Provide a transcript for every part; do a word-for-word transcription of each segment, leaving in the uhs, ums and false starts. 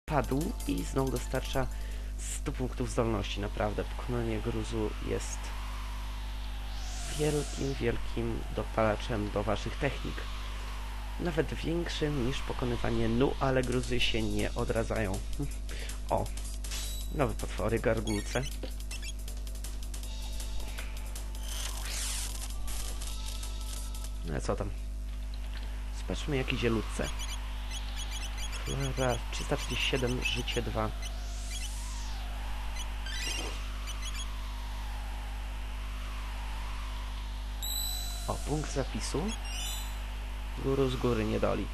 padł i znowu dostarcza stu punktów zdolności. Naprawdę, pokonanie gruzu jest wielkim, wielkim dopalaczem do waszych technik. Nawet większym niż pokonywanie nu, ale gruzy się nie odradzają. O, nowe potwory, gargulce. No ale co tam? Zobaczmy jak idzie ludce. Flara trzysta trzydzieści siedem, życie dwa. O, punkt zapisu. Guru z góry nie doli.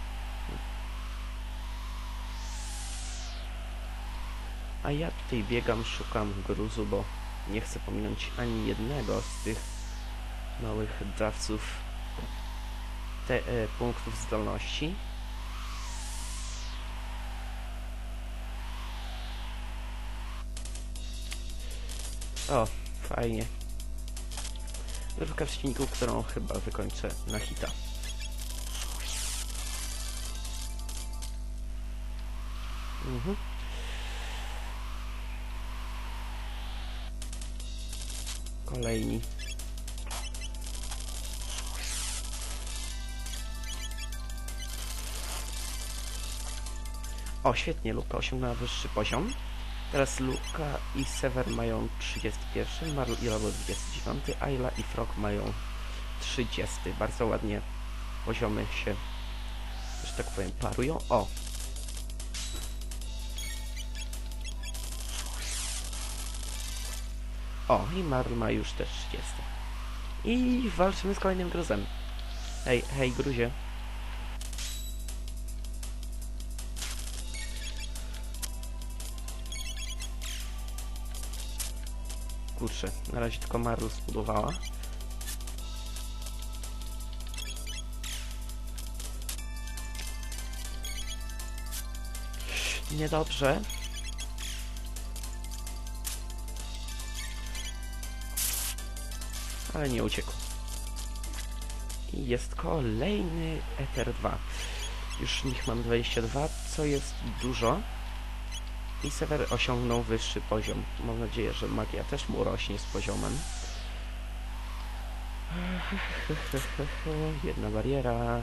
A ja tutaj biegam, szukam gruzu, bo nie chcę pominąć ani jednego z tych małych dawców te, e, punktów zdolności. O, fajnie. Grupka przeciwników, którą chyba wykończę na hita. Mhm. Kolejni. O, świetnie, Luka osiągnęła wyższy poziom. Teraz Luka i Sever mają trzydziesty pierwszy, Marl i Robo dwudziesty dziewiąty, Ayla i Frog mają trzydziesty. Bardzo ładnie poziomy się, że tak powiem, parują. O! O, i Marl ma już też trzydziesty. I walczymy z kolejnym gruzem. Hej, hej, gruzie. Kurczę, na razie tylko Marl zbudowała. Niedobrze. Ale nie uciekł. I jest kolejny Ether dwa. Już nich mam dwadzieścia dwa, co jest dużo. I Sever osiągnął wyższy poziom. Mam nadzieję, że magia też mu rośnie z poziomem. Jedna bariera.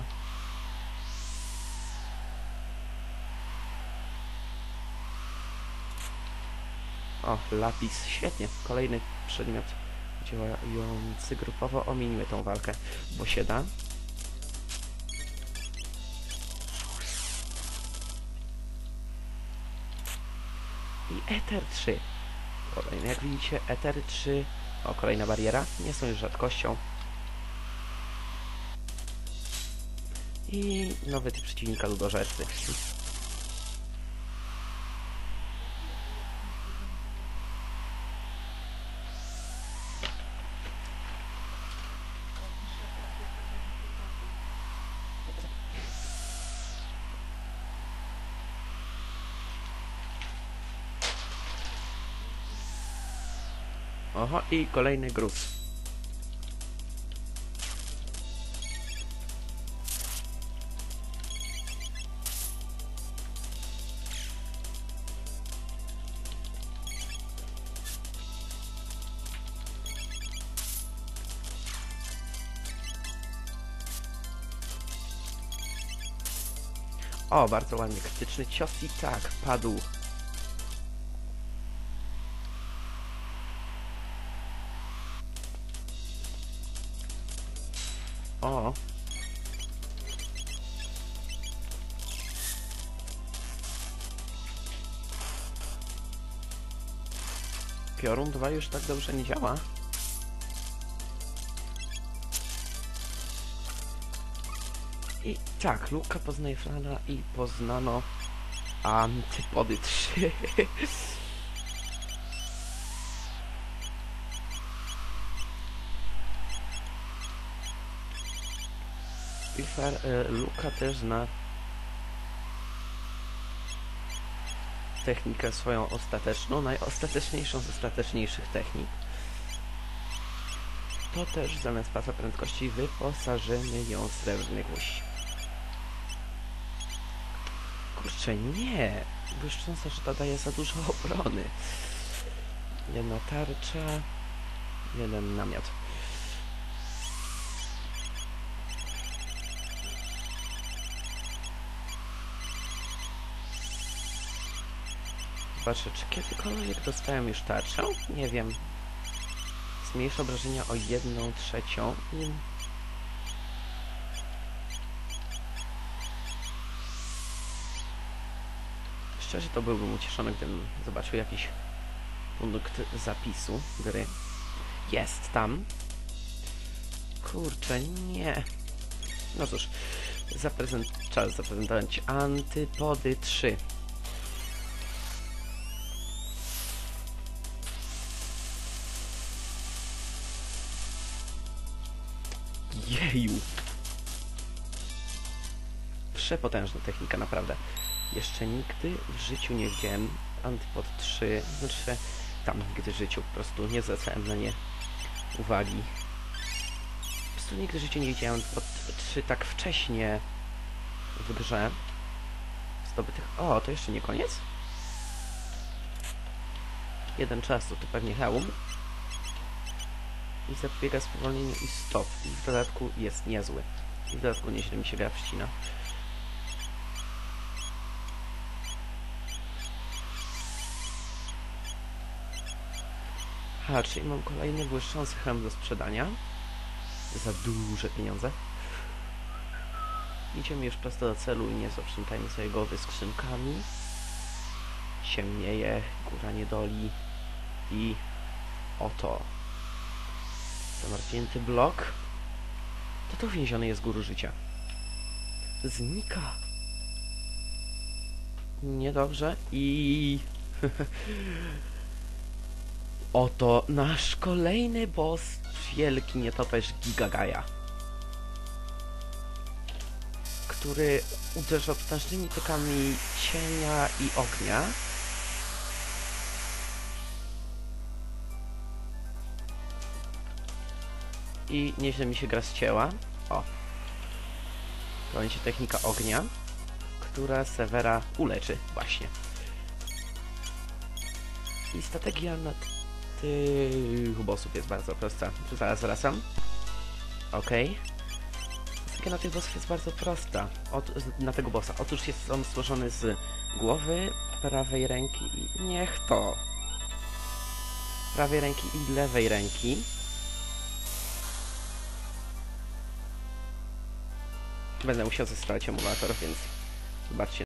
O, lapis. Świetnie. Kolejny przedmiot działający grupowo. Ominimy tą walkę, bo się da. I Ether trzy. Kolejny, jak widzicie, Ether trzy. O, kolejna bariera. Nie są już rzadkością. I nowy typ przeciwnika, ludożercy. Oho, i kolejny gruz. O, bardzo ładnie. Krytyczny cios i tak, padł. O. Piorun dwa już tak dobrze nie działa. I tak, Luka poznaje Flana i poznano Antypody trzy. I Far, e, Luka też zna technikę swoją ostateczną, najostateczniejszą z ostateczniejszych technik. To też zamiast pasa prędkości wyposażymy ją w srebrny gwóźdź. Kurczę, nie! Błyszcząca rzuta daje za dużo obrony. Jedna tarcza, jeden namiot. Zobaczę, czy kiedykolwiek dostałem już tarczę? Nie wiem. Zmniejsza obrażenia o jedną trzecią i... Szczerze to byłbym ucieszony, gdybym zobaczył jakiś punkt zapisu gry. Jest tam. Kurczę, nie. No cóż, zaprezent... czas zaprezentować Antypody trzy. Jeju! Przepotężna technika, naprawdę. Jeszcze nigdy w życiu nie widziałem Antypod trzy, znaczy tam nigdy w życiu, po prostu nie zwracałem na nie uwagi. Po prostu nigdy w życiu nie widziałem Antypod trzy tak wcześnie w grze zdobytych... O, to jeszcze nie koniec? Jeden czas, to, to pewnie hełm. I zapobiega spowolnieniu i stop. I w dodatku jest niezły. I w dodatku nieźle mi się wiatr wcina. A, czyli mam kolejny błyszczący hełm do sprzedania. Za duże pieniądze. Idziemy już prosto do celu i nie zaprzątajmy sobie głowy skrzynkami. Ciemnieje, góra niedoli. I oto. Zamarznięty blok. To tu więziony jest guru życia. Znika. Niedobrze. I... Oto nasz kolejny boss, wielki nietoperz Gigagaja, który uderza potężnymi tokami cienia i ognia. I nieźle mi się gra zcięła. O. To będzie technika ognia, która Severa uleczy właśnie. I strategia na tych bossów jest bardzo prosta. Zaraz wracam. Okej. Okay. Strategia na tych bossów jest bardzo prosta. Od, na tego bossa. Otóż jest on stworzony z głowy, prawej ręki i... Niech to. Prawej ręki i lewej ręki. Będę musiał zestawiać emulator, więc zobaczcie.